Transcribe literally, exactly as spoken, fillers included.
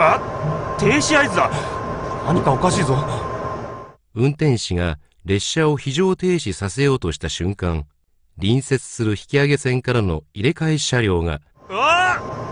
あ、停止合図だ。何かおかしいぞ。 運転士が列車を非常停止させようとした瞬間、隣接する引き上げ線からの入れ替え車両が、 ああ、